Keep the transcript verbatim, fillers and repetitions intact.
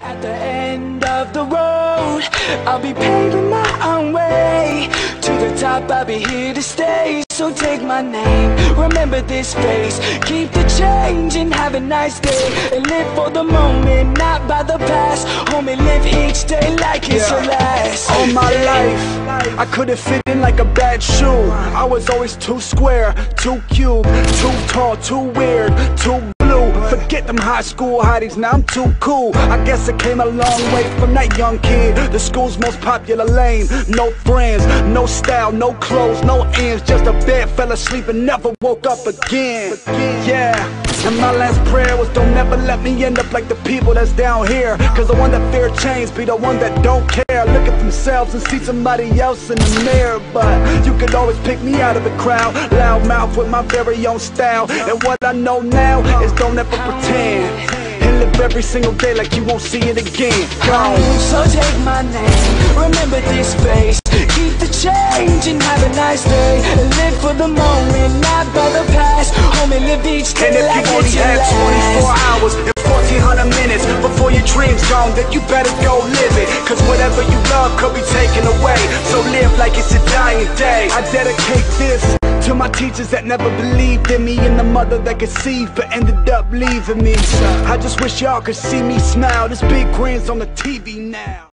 At the end of the road, I'll be paving my own way. To the top, I'll be here to stay. So take my name, remember this face. Keep the change and have a nice day. And live for the moment, not by the past. Homie, live each day like it's your last. All my life, I couldn't fit in like a bad shoe. I was always too square, too cute, too tall, too weird, too blue. Forget them high school hotties, now I'm too cool. I guess I came a long way from that young kid. The school's most popular lane. No friends, no style, no clothes, no ends. Just a bed, fell asleep and never woke up again. Yeah, and my last prayer was don't never let me end up like the people that's down here. Cause the one that fear change be the one that don't care. Look at themselves and see somebody else in the mirror. But you could always pick me out of the crowd. Loud mouth with my very own style. And what I know now is don't ever pretend. And live every single day like you won't see it again. Gone. So take my name, remember this face. Keep the change and have a nice day. Live for the moment, not by the past. Homie, live each day and if like you only it's your had twenty-four last. hours and fourteen hundred minutes before your dream's gone, then you better go live it. Cause whatever you love could be taken away. So live like it's a dying day. I dedicate this to my teachers that never believed in me, and the mother that conceived but ended up leaving me. I just wish y'all could see me smile. This big grin's on the T V now.